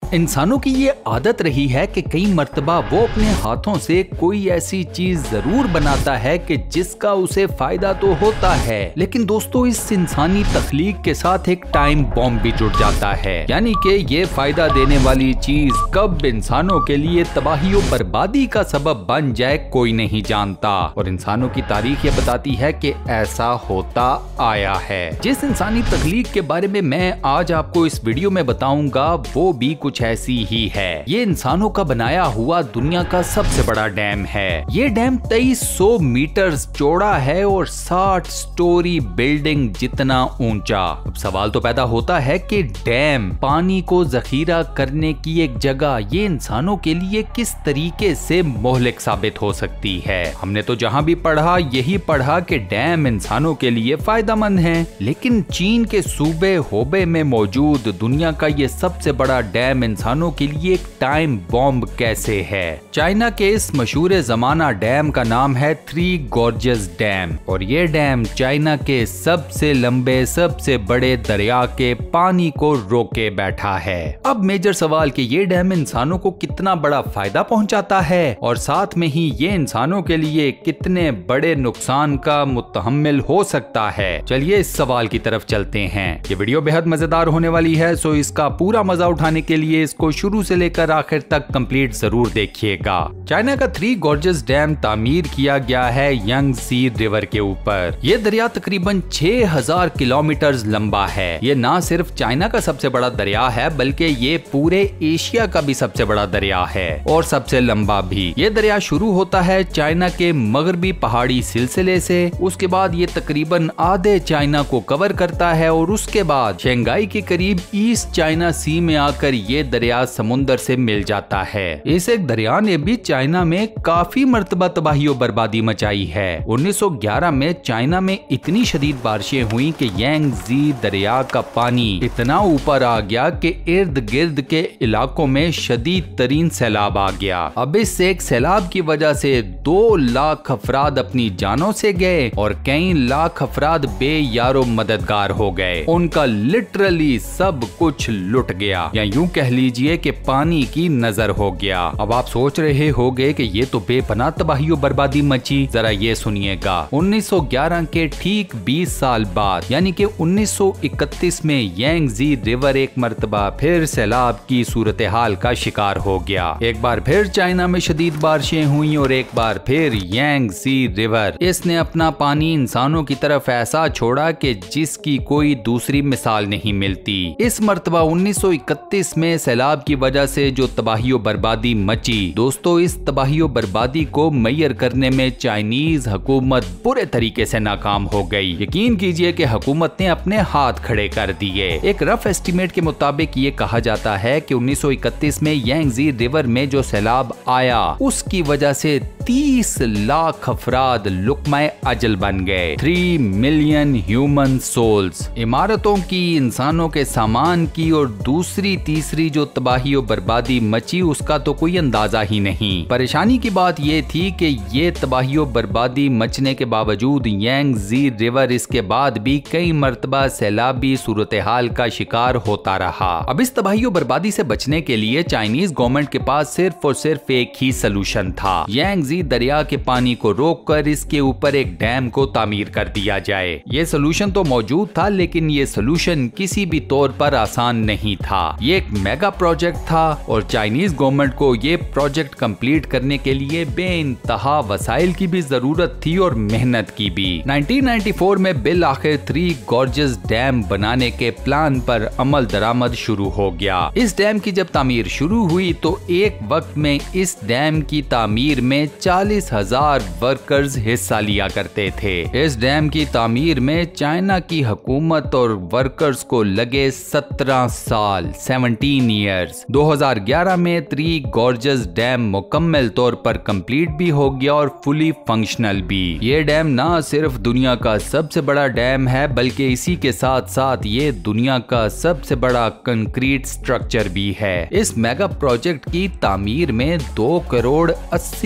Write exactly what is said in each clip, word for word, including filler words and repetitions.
इंसानों की ये आदत रही है कि कई मर्तबा वो अपने हाथों से कोई ऐसी चीज जरूर बनाता है कि जिसका उसे फायदा तो होता है, लेकिन दोस्तों इस इंसानी तख्लीक के साथ एक टाइम बॉम्ब भी जुड़ जाता है। यानी कि ये फायदा देने वाली चीज कब इंसानों के लिए तबाही और बर्बादी का सबब बन जाए कोई नहीं जानता, और इंसानों की तारीख ये बताती है कि ऐसा होता आया है। जिस इंसानी तख्लीक के बारे में मैं आज आपको इस वीडियो में बताऊंगा वो भी कुछ ऐसी ही है। ये इंसानों का बनाया हुआ दुनिया का सबसे बड़ा डैम है। ये डैम तेईस सौ मीटर चौड़ा है और साठ स्टोरी बिल्डिंग जितना ऊंचा। अब सवाल तो पैदा होता है कि डैम, पानी को जखीरा करने की एक जगह, ये इंसानों के लिए किस तरीके से मोहलिक साबित हो सकती है। हमने तो जहां भी पढ़ा यही पढ़ा कि डैम इंसानों के लिए फायदेमंद है, लेकिन चीन के सूबे होबे में मौजूद दुनिया का ये सबसे बड़ा डैम इंसानों के लिए एक टाइम बॉम्ब कैसे है। चाइना के इस मशहूर जमाना डैम का नाम है थ्री गॉर्जेस डैम, और ये डैम चाइना के सबसे लंबे सबसे बड़े दरिया के पानी को रोके बैठा है। अब मेजर सवाल कि ये डैम इंसानों को कितना बड़ा फायदा पहुंचाता है और साथ में ही ये इंसानों के लिए कितने बड़े नुकसान का मुतहम्मिल हो सकता है। चलिए इस सवाल की तरफ चलते हैं। ये वीडियो बेहद मजेदार होने वाली है, सो इसका पूरा मजा उठाने के लिए इसको शुरू से लेकर आखिर तक कंप्लीट जरूर देखिएगा। चाइना का थ्री गॉर्जेस डैम तामीर किया गया है यांगजी रिवर के ऊपर। ये दरिया तकरीबन छह हज़ार किलोमीटर लंबा है। ये ना सिर्फ चाइना का सबसे बड़ा दरिया है बल्कि ये पूरे एशिया का भी सबसे बड़ा दरिया है और सबसे लंबा भी। ये दरिया शुरू होता है चाइना के मगरबी पहाड़ी सिलसिले से, उसके बाद ये तकरीबन आधे चाइना को कवर करता है और उसके बाद शंघाई के करीब ईस्ट चाइना सी में आकर ये दरिया समुंदर से मिल जाता है। इस एक दरिया ने भी चाइना में काफी मर्तबा तबाही और बर्बादी मचाई है। उन्नीस सौ ग्यारह में चाइना में इतनी शदीद बारिशें हुई कि यांगजी दरिया का पानी इतना ऊपर आ गया कि इर्द गिर्द के इलाकों में शदीद तरीन सैलाब आ गया। अब इस एक सैलाब की वजह से दो लाख अफराद अपनी जानों से गए और कई लाख अफराद बेयारो मददगार हो गए। उनका लिटरली सब कुछ लुट गया, या यूं कह लीजिए कि पानी की नजर हो गया। अब आप सोच रहे होंगे कि ये तो बेपनाह तबाही और बर्बादी मची। जरा ये सुनिएगा, उन्नीस सौ ग्यारह के ठीक बीस साल बाद यानी कि उन्नीस सौ इकतीस में यांगजी रिवर एक मर्तबा फिर सैलाब की सूरत हाल का शिकार हो गया। एक बार फिर चाइना में शदीद बारिशें हुई और एक बार फिर यांगजी रिवर इसने अपना पानी इंसानों की तरफ ऐसा छोड़ा कि जिसकी कोई दूसरी मिसाल नहीं मिलती। इस मर्तबा उन्नीस सौ इकतीस में सैलाब की वजह से जो तबाही और बर्बादी मची, दोस्तों इस तबाही और बर्बादी को मैयर करने में चाइनीज हुकूमत बुरे तरीके से नाकाम हो गई। यकीन कीजिए कि हुकूमत ने अपने हाथ खड़े कर दिए। एक रफ एस्टीमेट के मुताबिक ये कहा जाता है कि उन्नीस सौ इकतीस में यांगजी रिवर में जो सैलाब आया उसकी वजह से तीस लाख अफराद लुकमाए अजल बन गए। थ्री मिलियन ह्यूमन सोल्स, इमारतों की, इंसानों के सामान की, और दूसरी तीसरी जो तबाही और बर्बादी मची उसका तो कोई अंदाजा ही नहीं। परेशानी की बात ये थी कि ये तबाही और बर्बादी मचने के बावजूद यांगजी रिवर इसके बाद भी कई मर्तबा सैलाबी सूरत हाल का शिकार होता रहा। अब इस तबाही और बर्बादी से बचने के लिए चाइनीज गवर्नमेंट के पास सिर्फ और सिर्फ एक ही सलूशन था, यांगजी दरिया के पानी को रोककर इसके ऊपर एक डैम को तामीर कर दिया जाए। ये सलूशन तो मौजूद था, लेकिन ये सलूशन किसी भी तौर पर आसान नहीं था। ये एक मेगा प्रोजेक्ट था और चाइनीज गवर्नमेंट को ये प्रोजेक्ट कंप्लीट करने के लिए बेइंतहा वसाइल की भी जरूरत थी और मेहनत की भी। नाइनटीन नाइंटी फोर में बिल आखिर थ्री गॉर्जेस डैम बनाने के प्लान पर अमल दरामद शुरू हो गया। इस डैम की जब तामीर शुरू हुई तो एक वक्त में इस डैम की तामीर में चालीस हजार वर्कर्स हिस्सा लिया करते थे। इस डैम की तामीर में चाइना की हुकूमत और वर्कर्स को लगे सत्रह साल, सत्रह इयर्स। दो हज़ार ग्यारह में थ्री गॉर्जेस डैम मुकम्मल तौर पर कंप्लीट भी हो गया और फुली फंक्शनल भी। ये डैम ना सिर्फ दुनिया का सबसे बड़ा डैम है बल्कि इसी के साथ साथ ये दुनिया का सबसे बड़ा कंक्रीट स्ट्रक्चर भी है। इस मेगा प्रोजेक्ट की तामीर में दो करोड़ अस्सी lakh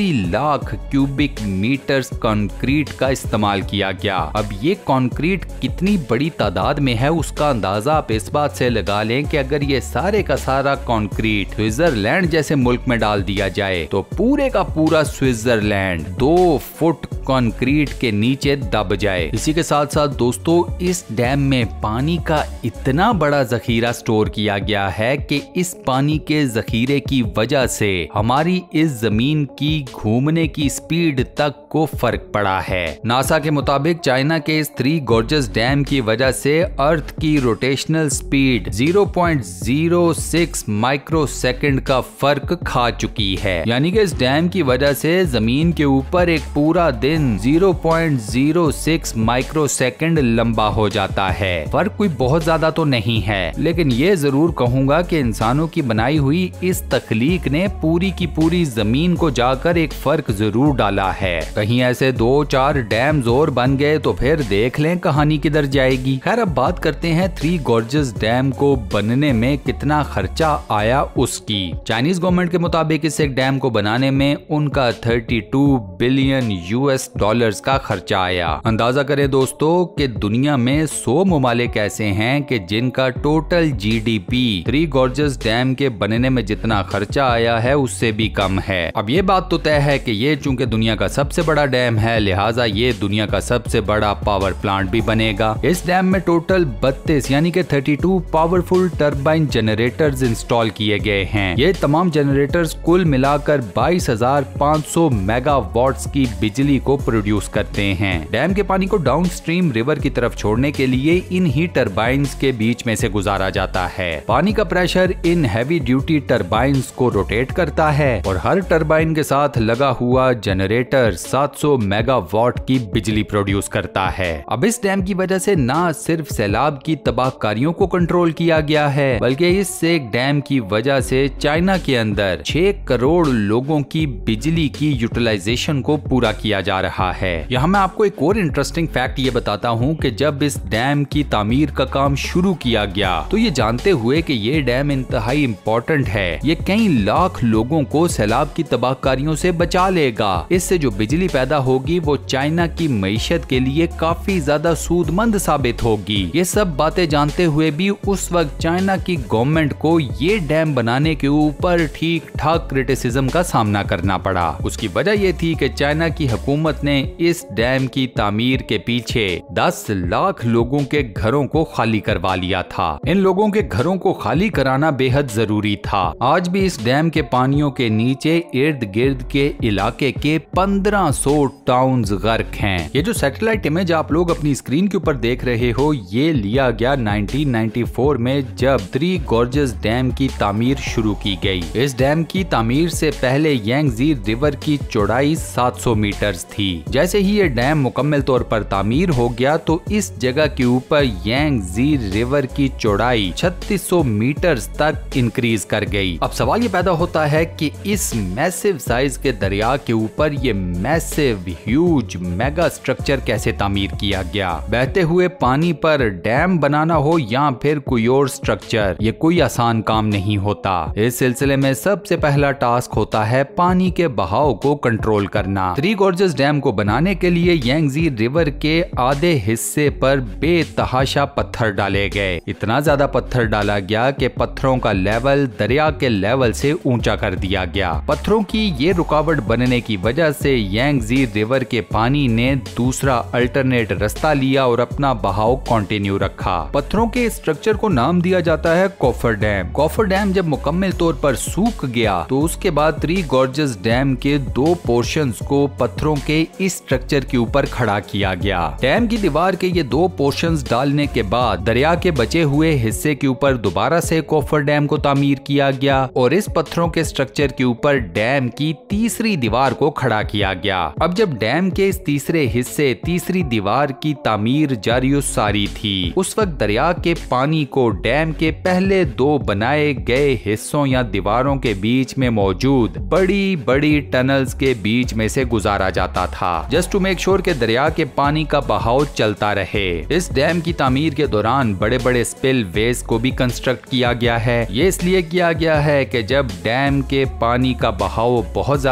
lakh cubic metres concrete का इस्तेमाल किया गया। अब ये कंक्रीट कितनी बड़ी तादाद में है उसका अंदाजा आप इस बात से लगा लें कि अगर ये सारे का सारा कंक्रीट स्विट्जरलैंड जैसे मुल्क में डाल दिया जाए तो पूरे का पूरा स्विट्जरलैंड दो फुट कंक्रीट के नीचे दब जाए। इसी के साथ साथ दोस्तों इस डैम में पानी का इतना बड़ा जखीरा स्टोर किया गया है कि इस पानी के जखीरे की वजह से हमारी इस जमीन की घूमने की स्पीड तक को फर्क पड़ा है। नासा के मुताबिक चाइना के इस थ्री गॉर्जस डैम की वजह से अर्थ की rotational speed zero point zero six microsecond का फर्क खा चुकी है। यानी कि इस डैम की वजह से जमीन के ऊपर एक पूरा दिन zero point zero six microsecond लंबा हो जाता है। फर्क कोई बहुत ज्यादा तो नहीं है, लेकिन ये जरूर कहूंगा कि इंसानों की बनाई हुई इस तख्लीक ने पूरी की पूरी जमीन को जाकर एक फर्क जरूर डाला है। कहीं ऐसे दो चार डैम्स और बन गए तो फिर देख लें कहानी किधर जाएगी। खैर अब बात करते हैं थ्री गॉर्जस डैम को बनने में कितना खर्चा आया उसकी। चाइनीज गवर्नमेंट के मुताबिक इस एक डैम को बनाने में उनका बत्तीस बिलियन यूएस डॉलर्स का खर्चा आया। अंदाजा करें दोस्तों कि दुनिया में सौ ममालिक ऐसे हैं कि जिनका total GDP Three Gorges Dam के बनने में जितना खर्चा आया है उससे भी कम है। अब ये बात तो तय है कि ये चूंकि दुनिया का सबसे बड़ा डैम है, लिहाजा ये दुनिया का सबसे बड़ा पावर प्लांट भी बनेगा। इस डैम में टोटल बत्तीस यानी कि बत्तीस पावरफुल टर्बाइन जनरेटर्स इंस्टॉल किए गए हैं। ये तमाम जनरेटर्स कुल मिलाकर बाईस हजार पाँच सौ मेगावाट्स की बिजली को प्रोड्यूस करते हैं। डैम के पानी को डाउन स्ट्रीम रिवर की तरफ छोड़ने के लिए इन ही टर्बाइन्स के बीच में से गुजारा जाता है। पानी का प्रेशर इन हैवी ड्यूटी टर्बाइन्स को रोटेट करता है और हर टर्बाइन के साथ लगा हुआ जनरेटर सात सौ मेगावाट की बिजली प्रोड्यूस करता है। अब इस डैम की वजह से ना सिर्फ सैलाब की तबाहकारियों को कंट्रोल किया गया है, बल्कि इस एक डैम की वजह से चाइना के अंदर छह करोड़ लोगों की बिजली की यूटिलाइजेशन को पूरा किया जा रहा है। यहाँ मैं आपको एक और इंटरेस्टिंग फैक्ट ये बताता हूँ कि जब इस डैम की तामीर का काम शुरू किया गया तो ये जानते हुए कि ये डैम इंतहाई इम्पोर्टेंट है, ये कई लाख लोगों को सैलाब की तबाहकारियों से बचा लेगा। इससे जो बिजली पैदा होगी वो चाइना की मईशत के लिए काफी ज्यादा सूदमंद साबित होगी। ये सब बातें जानते हुए भी उस वक्त चाइना की गवर्नमेंट को ये डैम बनाने के ऊपर ठीक ठाक क्रिटिसिज्म का सामना करना पड़ा। उसकी वजह ये थी कि चाइना की हुकूमत ने इस डैम की तामीर के पीछे दस लाख लोगों के घरों को खाली करवा लिया था। इन लोगों के घरों को खाली कराना बेहद जरूरी था। आज भी इस डैम के पानियों के नीचे इर्द गिर्द के इलाके के पंद्रह सौ टाउन्स गर्क हैं। ये जो सैटेलाइट इमेज आप लोग अपनी स्क्रीन के ऊपर देख रहे हो ये लिया गया नाइनटीन नाइंटी फोर में जब थ्री गॉर्जस डैम की तामीर शुरू की गई। इस डैम की तामीर से पहले यांगजी रिवर की चौड़ाई सात सौ मीटर थी। जैसे ही ये डैम मुकम्मल तौर पर तामीर हो गया तो इस जगह के ऊपर यांगजी रिवर की चौड़ाई छत्तीस सौ मीटर तक इंक्रीज कर गई। अब सवाल ये पैदा होता है कि इस मैसिव साइज के दरिया के ऊपर ये मैसिव ह्यूज मेगा स्ट्रक्चर कैसे तामीर किया गया। बहते हुए पानी पर डैम बनाना हो या फिर कोई और स्ट्रक्चर, ये कोई आसान काम नहीं होता। इस सिलसिले में सबसे पहला टास्क होता है पानी के बहाव को कंट्रोल करना। थ्री गॉर्जस डैम को बनाने के लिए यांगजी रिवर के आधे हिस्से पर बेतहाशा पत्थर डाले गए। इतना ज्यादा पत्थर डाला गया कि पत्थरों का लेवल दरिया के लेवल से ऊंचा कर दिया गया। पत्थरों की ये रुकावट बनने की वजह से यांगजी रिवर के पानी ने दूसरा अल्टरनेट रास्ता लिया और अपना बहाव कंटिन्यू रखा। पत्थरों के स्ट्रक्चर को नाम दिया जाता है कॉफर डैम। कॉफर डैम जब मुकम्मल तौर पर सूख गया तो उसके बाद थ्री गॉर्जस डैम के दो पोर्शंस को पत्थरों के इस स्ट्रक्चर के ऊपर खड़ा किया गया। डैम की दीवार के ये दो पोर्शंस डालने के बाद दरिया के बचे हुए हिस्से के ऊपर दोबारा से कॉफर डैम को तामीर किया गया और इस पत्थरों के स्ट्रक्चर के ऊपर डैम की तीसरी दीवार को खड़ा किया गया। अब जब डैम के इस तीसरे हिस्से तीसरी दीवार की तामीर जारी सारी थी उस वक्त दरिया के पानी को डैम के पहले दो बनाए गए हिस्सों या दीवारों के बीच में मौजूद बड़ी बड़ी टनल्स के बीच में से गुजारा जाता था जस्ट टू मेक श्योर के दरिया के पानी का बहाव चलता रहे। इस डैम की तामीर के दौरान बड़े बड़े स्पिल वेज को भी कंस्ट्रक्ट किया गया है। ये इसलिए किया गया है कि जब डैम के पानी का बहाव बहुत ज्यादा हो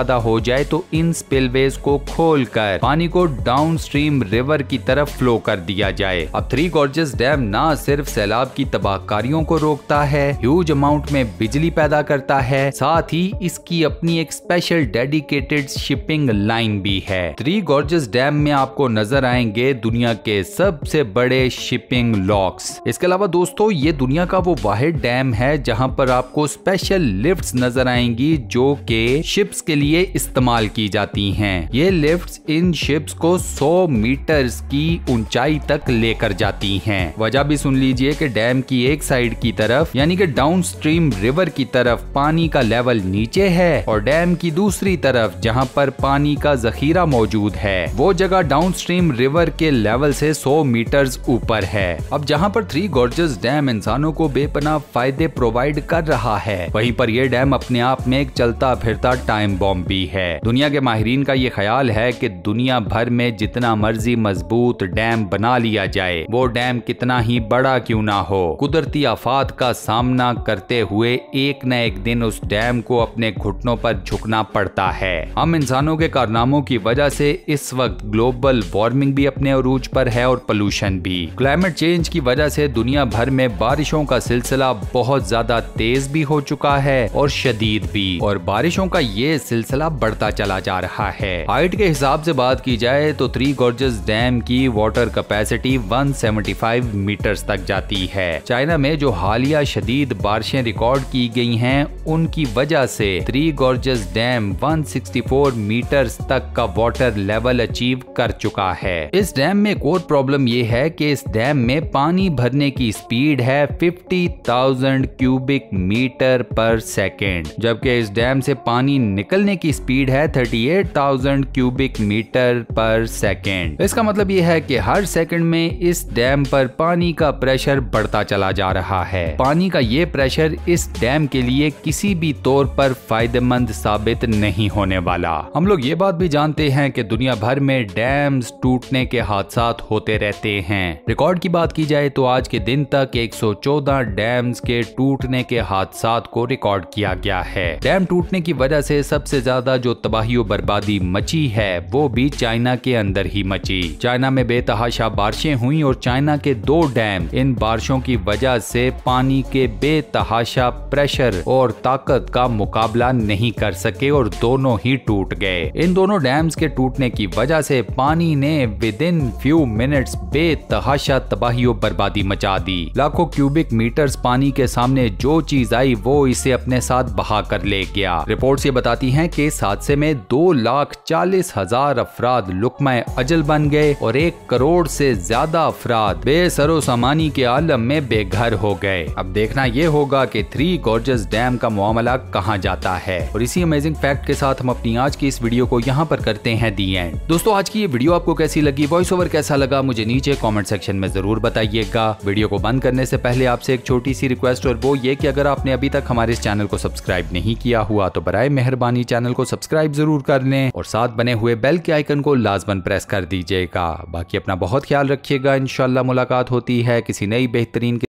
जाए तो इन स्पिलवेज को खोलकर पानी को डाउनस्ट्रीम रिवर की तरफ फ्लो कर दिया जाए। अब थ्री गॉर्जेस डैम ना सिर्फ सैलाब की तबाहकारियों को रोकता है, ह्यूज अमाउंट में बिजली पैदा करता है, साथ ही इसकी अपनी एक स्पेशल डेडिकेटेड शिपिंग लाइन भी है। थ्री गॉर्जेस डैम में आपको नजर आएंगे दुनिया के सबसे बड़े शिपिंग लॉक्स। इसके अलावा दोस्तों ये दुनिया का वो वाहिद डैम है जहां पर आपको स्पेशल लिफ्ट्स नजर आएंगी जो कि शिप्स के लिए इस्तेमाल की जाती हैं। ये लिफ्ट्स इन शिप्स को सौ मीटर्स की ऊंचाई तक लेकर जाती हैं। वजह भी सुन लीजिए कि डैम की एक साइड की तरफ यानी कि डाउनस्ट्रीम रिवर की तरफ पानी का लेवल नीचे है और डैम की दूसरी तरफ जहां पर पानी का जखीरा मौजूद है वो जगह डाउनस्ट्रीम रिवर के लेवल से सौ मीटर्स ऊपर है। अब जहां पर थ्री गॉर्जेस डैम इंसानों को बेपनाह फायदे प्रोवाइड कर रहा है, वहीं पर यह डैम अपने आप में एक चलता फिरता टाइम बॉम्ब भी है। दुनिया के माहिरीन का ये ख्याल है कि दुनिया भर में जितना मर्जी मजबूत डैम बना लिया जाए, वो डैम कितना ही बड़ा क्यों ना हो, कुदरती आफात का सामना करते हुए एक न एक दिन उस डैम को अपने घुटनों पर झुकना पड़ता है। हम इंसानों के कारनामों की वजह से इस वक्त ग्लोबल वार्मिंग भी अपने अरूज पर है और पोल्यूशन भी। क्लाइमेट चेंज की वजह से दुनिया भर में बारिशों का सिलसिला बहुत ज्यादा तेज भी हो चुका है और शदीद भी, और बारिशों का ये सिलसिला बढ़ता चला जा रहा है। हाइट के हिसाब से बात की जाए तो थ्री गॉर्जेस डैम की वाटर कैपेसिटी एक सौ पचहत्तर मीटर्स तक जाती है। चाइना में जो हालिया शदीद बारिशें रिकॉर्ड की गई हैं उनकी वजह से थ्री गॉर्जेस डैम एक सौ चौंसठ मीटर्स तक का वाटर लेवल अचीव कर चुका है। इस डैम में एक और प्रॉब्लम ये है कि इस डैम में पानी भरने की स्पीड है पचास हज़ार क्यूबिक मीटर पर सेकेंड, जबकि इस डैम से पानी निकलने की स्पीड है अड़तीस हज़ार क्यूबिक मीटर पर सेकेंड। इसका मतलब ये है कि हर सेकंड में इस डैम पर पानी का प्रेशर बढ़ता चला जा रहा है। पानी का ये प्रेशर इस डैम के लिए किसी भी तौर पर फायदेमंद साबित नहीं होने वाला। हम लोग ये बात भी जानते हैं कि दुनिया भर में डैम्स टूटने के हादसात होते रहते हैं। रिकॉर्ड की बात की जाए तो आज के दिन तक एक सौ चौदह डैम्स के टूटने के हादसात को रिकॉर्ड किया गया है। डैम टूटने की वजह से सबसे ज्यादा जो तबाही और बर्बादी मची है वो भी चाइना के अंदर ही मची। चाइना में बेतहाशा बारिशें हुई और चाइना के दो डैम इन बारिशों की वजह से पानी के बेतहाशा प्रेशर और ताकत का मुकाबला नहीं कर सके और दोनों ही टूट गए। इन दोनों डैम्स के टूटने की वजह से पानी ने विद इन फ्यू मिनट्स बेतहाशा तबाही और बर्बादी मचा दी। लाखों क्यूबिक मीटर्स पानी के सामने जो चीज आई वो इसे अपने साथ बहा कर ले गया। रिपोर्ट्स ये बताती हैं कि इस हादसे में दो लाख चालीस हजार अफराद लुकमाए अजल बन गए और एक करोड़ से ज्यादा अफराद बेसरो सामानी के आलम में बेघर हो गए। अब देखना ये होगा कि थ्री गॉर्जेस डैम का मामला कहां जाता है। और इसी अमेजिंग फैक्ट के साथ हम अपनी आज की इस वीडियो को यहां पर करते हैं दी एंड। दोस्तों आज की ये वीडियो आपको कैसी लगी, वॉइस ओवर कैसा लगा, मुझे नीचे कमेंट सेक्शन में जरूर बताइएगा। वीडियो को बंद करने से पहले आपसे एक छोटी सी रिक्वेस्ट, और वो ये कि अगर आपने अभी तक हमारे इस चैनल को सब्सक्राइब नहीं किया हुआ तो बराए मेहरबानी चैनल को सब्सक्राइब जरूर कर लें और साथ बने हुए बेल के आइकन को लाजमन प्रेस कर दीजिएगा। बाकी अपना बहुत ख्याल रखिएगा। इंशाल्लाह मुलाकात होती है किसी नई बेहतरीन